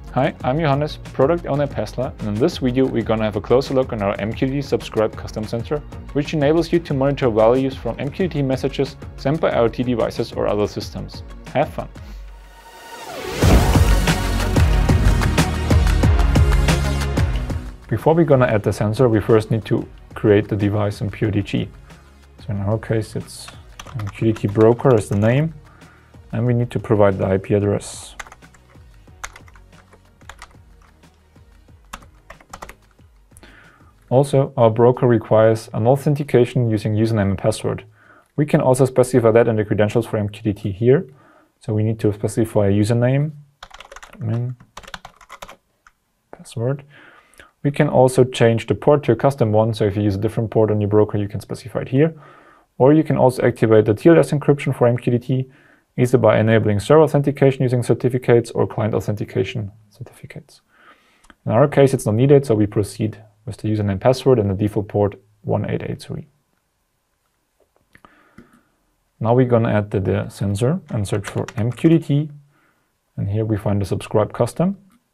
Hi, I'm Johannes, product owner at Pestler, and in this video we're gonna have a closer look on our MQTT subscribe custom sensor, which enables you to monitor values from MQTT messages sent by IoT devices or other systems. Have fun! Before we're gonna add the sensor, we first need to create the device in PRTG. So in our case it's MQTT broker as the name, and we need to provide the IP address. Also, our broker requires an authentication using username and password. We can also specify that in the credentials for MQTT here. So we need to specify a username, admin, password. We can also change the port to a custom one, so if you use a different port on your broker, you can specify it here. Or you can also activate the TLS encryption for MQTT, either by enabling server authentication using certificates or client authentication certificates. In our case, it's not needed, so we proceed with the username and password and the default port 1883. Now we're going to add the sensor and search for MQTT, and here we find the subscribe custom.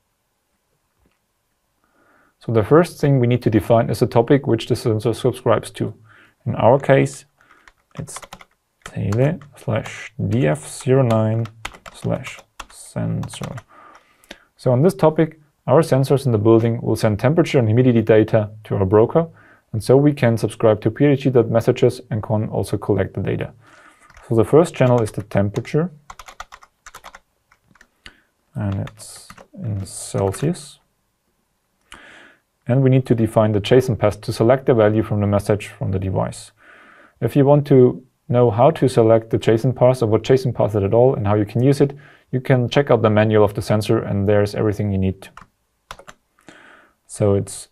So the first thing we need to define is the topic which the sensor subscribes to. In our case, it's tele/df09/sensor. So on this topic, our sensors in the building will send temperature and humidity data to our broker, and so we can subscribe to PRTG.messages and can also collect the data. So the first channel is the temperature, and it's in Celsius. And we need to define the JSON path to select the value from the message from the device. If you want to know how to select the JSON path or what JSON path is at all and how you can use it, you can check out the manual of the sensor, and there's everything you need. So it's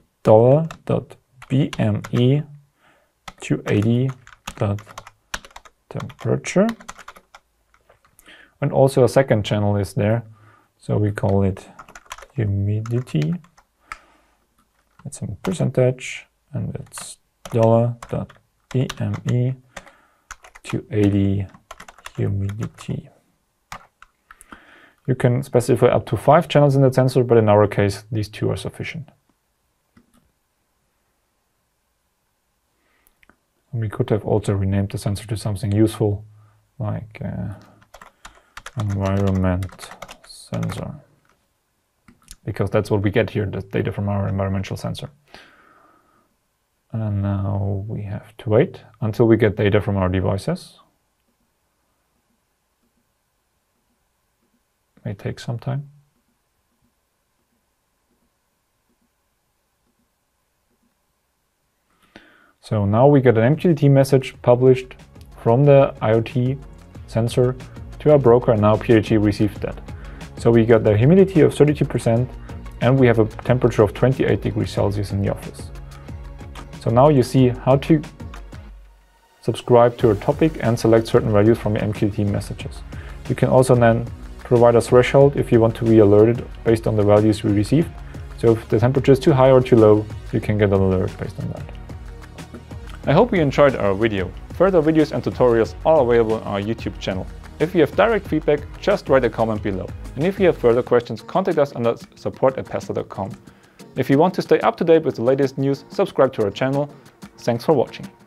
$.bme280.temperature. And also a second channel is there. So we call it humidity. It's in percentage, and it's $.bme280 humidity. You can specify up to 5 channels in the sensor, but in our case, these 2 are sufficient. And we could have also renamed the sensor to something useful, like environment sensor, because that's what we get here, the data from our environmental sensor. And now we have to wait until we get data from our devices. May take some time. So now we get an MQTT message published from the IoT sensor to our broker, and now PRTG received that. So we got the humidity of 32% and we have a temperature of 28 degrees Celsius in the office. So now you see how to subscribe to a topic and select certain values from your MQTT messages. You can also then provide a threshold if you want to be alerted based on the values we received. So if the temperature is too high or too low, you can get an alert based on that. I hope you enjoyed our video. Further videos and tutorials are available on our YouTube channel. If you have direct feedback, just write a comment below. And if you have further questions, contact us on support@pestler.com. If you want to stay up to date with the latest news, subscribe to our channel. Thanks for watching.